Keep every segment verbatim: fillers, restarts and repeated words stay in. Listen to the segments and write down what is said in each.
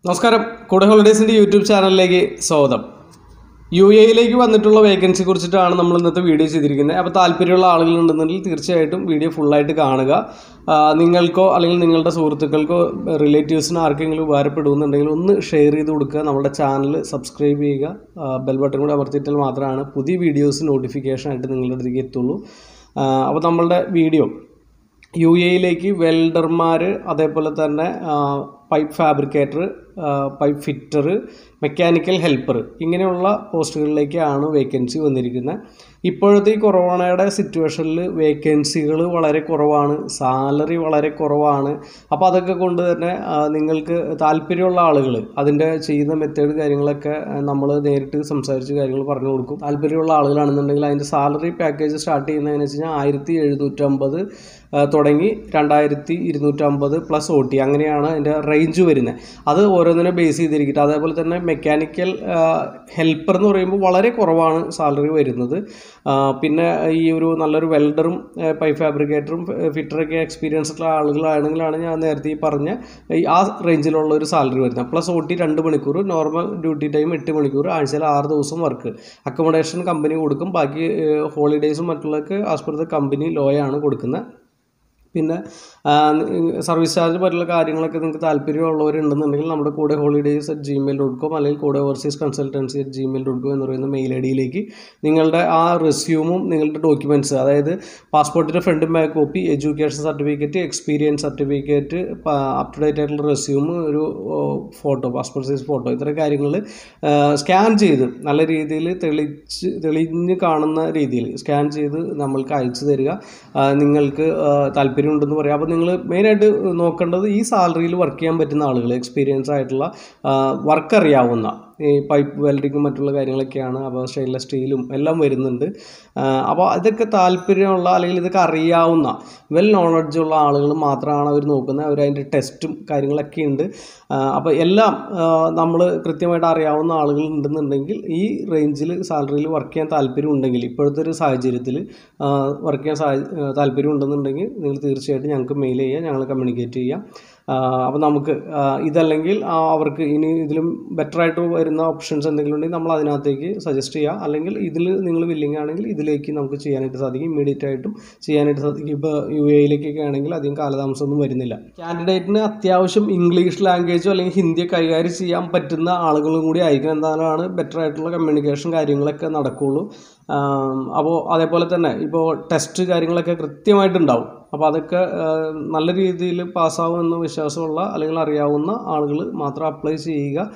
നമസ്കാരം. കൂടെ ഹോളിഡേയ്സിൻ്റെ യൂട്യൂബ് ചാനലിലേക്ക് സ്വാഗതം. യു എയിലേക്ക് വന്നിട്ടുള്ള വേക്കൻസി കുറിച്ചിട്ടാണ് നമ്മൾ ഇന്നത്തെ വീഡിയോ ചെയ്തിരിക്കുന്നത്. അപ്പോൾ താല്പര്യമുള്ള ആളുകളുണ്ടെന്നുണ്ടെങ്കിൽ തീർച്ചയായിട്ടും വീഡിയോ ഫുള്ളായിട്ട് കാണുക. നിങ്ങൾക്കോ അല്ലെങ്കിൽ നിങ്ങളുടെ സുഹൃത്തുക്കൾക്കോ റിലേറ്റീവ്സിനോ ആർക്കെങ്കിലും ഉപകാരപ്പെടുന്നുണ്ടെങ്കിൽ ഒന്ന് ഷെയർ ചെയ്ത് കൊടുക്കുക. നമ്മുടെ ചാനൽ സബ്സ്ക്രൈബ് ചെയ്യുക. ബെൽ ബട്ടൺ കൂടി അമർത്തിയിട്ടാൽ മാത്രമാണ് പുതിയ വീഡിയോസ് നോട്ടിഫിക്കേഷൻ ആയിട്ട് നിങ്ങളുടെ അടുത്തേക്ക് എത്തുള്ളൂ. അപ്പോൾ നമ്മളുടെ വീഡിയോ യു എയിലേക്ക് വെൽഡർമാർ, അതേപോലെ തന്നെ pipe fabricator, pipe fitter, mechanical helper ഇങ്ങനെയുള്ള പോസ്റ്റുകളിലേക്കാണ് വേക്കൻസി വന്നിരിക്കുന്നത്. ഇപ്പോഴത്തെ ഈ കൊറോണയുടെ സിറ്റുവേഷനിൽ വേക്കൻസികൾ വളരെ കുറവാണ്, സാലറി വളരെ കുറവാണ്. അപ്പോൾ അതൊക്കെ കൊണ്ട് തന്നെ നിങ്ങൾക്ക് താല്പര്യമുള്ള ആളുകൾ അതിൻ്റെ ചെയ്യുന്ന മെത്തേഡ് കാര്യങ്ങളൊക്കെ നമ്മൾ നേരിട്ട് സംസാരിച്ച് കാര്യങ്ങൾ പറഞ്ഞു കൊടുക്കും. താല്പര്യമുള്ള ആളുകളാണെന്നുണ്ടെങ്കിൽ അതിൻ്റെ സാലറി പാക്കേജ് സ്റ്റാർട്ട് ചെയ്യുന്നതെന്ന് വെച്ച് കഴിഞ്ഞാൽ ആയിരത്തി എഴുന്നൂറ്റമ്പത് തുടങ്ങി രണ്ടായിരത്തി ഇരുന്നൂറ്റമ്പത് പ്ലസ് ഒ ടി അങ്ങനെയാണ് അതിൻ്റെ റേഞ്ച് വരുന്നത്. അത് ഓരോന്നിനെ ബേസ് ചെയ്തിരിക്കട്ടെ. അതേപോലെ തന്നെ മെക്കാനിക്കൽ ഹെൽപ്പർ എന്ന് പറയുമ്പോൾ വളരെ കുറവാണ് സാലറി വരുന്നത്. പിന്നെ ഈ ഒരു നല്ലൊരു വെൽഡറും പൈപ്പ് ഫാബ്രിക്കേറ്ററും ഫിറ്ററൊക്കെ എക്സ്പീരിയൻസ് ഉള്ള ആളുകളാണെങ്കിലാണ് ഞാൻ നേരത്തെ ഈ പറഞ്ഞ ആ റേഞ്ചിലുള്ള ഒരു സാലറി വരുന്നത്. പ്ലസ് ഒ ടി രണ്ട് മണിക്കൂർ, നോർമൽ ഡ്യൂട്ടി ടൈം എട്ട് മണിക്കൂർ, ആഴ്ചയിൽ ആറ് ദിവസം വർക്ക്. അക്കോമഡേഷൻ കമ്പനി കൊടുക്കും. ബാക്കി ഹോളിഡേയ്സും മറ്റുള്ളതൊക്കെ ആസ് പെർ ദ കമ്പനി ലോയാണ് കൊടുക്കുന്നത്. പിന്നെ സർവീസ് ചാർജ് പോലുള്ള കാര്യങ്ങളൊക്കെ നിങ്ങൾക്ക് താല്പര്യമുള്ളവരുണ്ടെന്നുണ്ടെങ്കിൽ നമ്മുടെ കൂടെ holidays at Gmail dot com അല്ലെങ്കിൽ കൂടെ overseas consultancy at Gmail dot com എന്ന് പറയുന്ന മെയിൽ ഐ ഡിയിലേക്ക് നിങ്ങളുടെ ആ റെസ്യൂമും നിങ്ങളുടെ ഡോക്യുമെൻറ്റ്സ്, അതായത് പാസ്പോർട്ടിൻ്റെ front back copy, education certificate, experience certificate, up to date ആയിട്ടുള്ള റെസ്യൂം, ഒരു ഫോട്ടോ, പാസ്പോർട്ട് സൈസ് ഫോട്ടോ, ഇത്തരം കാര്യങ്ങൾ സ്കാൻ ചെയ്ത് നല്ല രീതിയിൽ തെളിച്ച് തെളിഞ്ഞ് കാണുന്ന രീതിയിൽ സ്കാൻ ചെയ്ത് നമ്മൾക്ക് അയച്ചു തരിക. നിങ്ങൾക്ക് താല്പര്യം ഉണ്ടെന്ന് പറയാം. അപ്പോൾ നിങ്ങൾ മെയിനായിട്ട് നോക്കേണ്ടത് ഈ സാലറിയിൽ വർക്ക് ചെയ്യാൻ പറ്റുന്ന ആളുകൾ, എക്സ്പീരിയൻസ് ആയിട്ടുള്ള വർക്ക് അറിയാവുന്ന ഈ പൈപ്പ് വെൽഡിങ്ങും മറ്റുള്ള കാര്യങ്ങളൊക്കെയാണ്. അപ്പോൾ സ്റ്റെയിൻലെസ് സ്റ്റീലും എല്ലാം വരുന്നുണ്ട്. അപ്പോൾ ഇതൊക്കെ താല്പര്യമുള്ള അല്ലെങ്കിൽ ഇതൊക്കെ അറിയാവുന്ന വെൽ നോളജുള്ള ആളുകൾ മാത്രമാണ് അവർ നോക്കുന്നത്. അവർ അതിൻ്റെ ടെസ്റ്റും കാര്യങ്ങളൊക്കെ ഉണ്ട്. അപ്പോൾ എല്ലാം നമ്മൾ കൃത്യമായിട്ട് അറിയാവുന്ന ആളുകൾ ഉണ്ടെന്നുണ്ടെങ്കിൽ ഈ റേഞ്ചിൽ സാലറിയിൽ വർക്ക് ചെയ്യാൻ താല്പര്യം ഉണ്ടെങ്കിൽ, ഇപ്പോഴത്തെ ഒരു സാഹചര്യത്തിൽ വർക്ക് ചെയ്യാൻ സാ താല്പര്യം ഉണ്ടെന്നുണ്ടെങ്കിൽ നിങ്ങൾ തീർച്ചയായിട്ടും ഞങ്ങൾക്ക് മെയിൽ ചെയ്യുക, ഞങ്ങൾ കമ്മ്യൂണിക്കേറ്റ് ചെയ്യാം. അപ്പോൾ നമുക്ക് ഇതല്ലെങ്കിൽ അവർക്ക് ഇനി ഇതിലും ബെറ്ററായിട്ട് വരുന്ന ഓപ്ഷൻസ് എന്തെങ്കിലും ഉണ്ടെങ്കിൽ നമ്മൾ അതിനകത്തേക്ക് സജസ്റ്റ് ചെയ്യാം. അല്ലെങ്കിൽ ഇതിൽ നിങ്ങൾ വില്ലിങ് ആണെങ്കിൽ ഇതിലേക്ക് നമുക്ക് ചെയ്യാനായിട്ട് സാധിക്കും, ഇമ്മീഡിയറ്റ് ആയിട്ടും ചെയ്യാനായിട്ട് സാധിക്കും. ഇപ്പോൾ യു എയിലേക്കൊക്കെ ആണെങ്കിൽ അധികം കാലതാമസമൊന്നും വരുന്നില്ല. കാൻഡിഡേറ്റിന് അത്യാവശ്യം ഇംഗ്ലീഷ് ലാംഗ്വേജോ അല്ലെങ്കിൽ ഹിന്ദിയോ കൈകാര്യം ചെയ്യാൻ പറ്റുന്ന ആളുകളും കൂടി ആയിരിക്കും. എന്തായാലാണ് ബെറ്റർ ആയിട്ടുള്ള കമ്മ്യൂണിക്കേഷൻ കാര്യങ്ങളൊക്കെ നടക്കുകയുള്ളൂ. അപ്പോൾ അതേപോലെ തന്നെ ഇപ്പോൾ ടെസ്റ്റ് കാര്യങ്ങളൊക്കെ കൃത്യമായിട്ടുണ്ടാവും. അപ്പോൾ അതൊക്കെ നല്ല രീതിയിൽ പാസ്സാവുമെന്ന് വിശ്വാസമുള്ള അല്ലെങ്കിൽ അറിയാവുന്ന ആളുകൾ മാത്രം അപ്ലൈ ചെയ്യുക.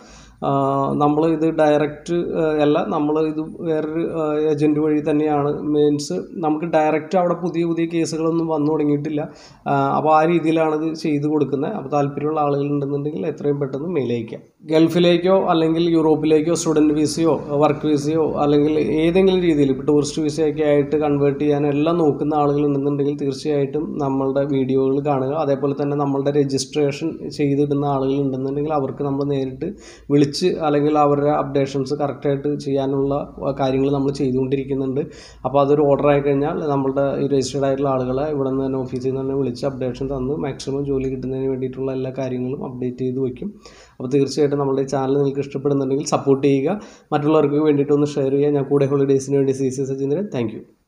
നമ്മൾ ഇത് ഡയറക്റ്റ് അല്ല, നമ്മൾ ഇത് വേറൊരു ഏജൻറ്റ് വഴി തന്നെയാണ്. മീൻസ് നമുക്ക് ഡയറക്റ്റ് അവിടെ പുതിയ പുതിയ കേസുകളൊന്നും വന്നു തുടങ്ങിയിട്ടില്ല. അപ്പോൾ ആ രീതിയിലാണ് ഇത് ചെയ്ത് കൊടുക്കുന്നത്. അപ്പോൾ താല്പര്യമുള്ള ആളുകളുണ്ടെന്നുണ്ടെങ്കിൽ എത്രയും പെട്ടെന്ന് മെയിൽ അയക്കാം. ഗൾഫിലേക്കോ അല്ലെങ്കിൽ യൂറോപ്പിലേക്കോ സ്റ്റുഡൻറ്റ് വിസയോ വർക്ക് വിസയോ അല്ലെങ്കിൽ ഏതെങ്കിലും രീതിയിൽ ഇപ്പോൾ ടൂറിസ്റ്റ് വിസയൊക്കെ ആയിട്ട് കൺവേർട്ട് ചെയ്യാൻ എല്ലാം നോക്കുന്ന ആളുകളുണ്ടെന്നുണ്ടെങ്കിൽ തീർച്ചയായിട്ടും നമ്മളുടെ വീഡിയോകൾ കാണുക. അതേപോലെ തന്നെ നമ്മളുടെ രജിസ്ട്രേഷൻ ചെയ്തിടുന്ന ആളുകളുണ്ടെന്നുണ്ടെങ്കിൽ അവർക്ക് നമ്മൾ നേരിട്ട് വിളിച്ച് അല്ലെങ്കിൽ അവരുടെ അപ്ഡേഷൻസ് കറക്റ്റായിട്ട് ചെയ്യാനുള്ള കാര്യങ്ങൾ നമ്മൾ ചെയ്തുകൊണ്ടിരിക്കുന്നുണ്ട്. അപ്പോൾ അതൊരു ഓർഡർ ആയി കഴിഞ്ഞാൽ നമ്മളുടെ ഈ രജിസ്റ്റേർഡ് ആയിട്ടുള്ള ആളുകളെ ഇവിടെ നിന്ന് തന്നെ ഓഫീസിൽ നിന്ന് തന്നെ വിളിച്ച് അപ്ഡേഷൻ തന്ന് മാക്സിമം ജോലി കിട്ടുന്നതിന് വേണ്ടിയിട്ടുള്ള എല്ലാ കാര്യങ്ങളും അപ്ഡേറ്റ് ചെയ്ത് വയ്ക്കും. അപ്പോൾ തീർച്ചയായിട്ടും നമ്മുടെ ചാനൽ നിങ്ങൾക്ക് ഇഷ്ടപ്പെടുന്നുണ്ടെങ്കിൽ സപ്പോർട്ട് ചെയ്യുക, മറ്റുള്ളവർക്ക് വേണ്ടിയിട്ടൊന്ന് ഷെയർ ചെയ്യുക. ഞാൻ കൂടെ ഹോളിഡേയ്സിന് വേണ്ടി C C Sajeendran. Thank U.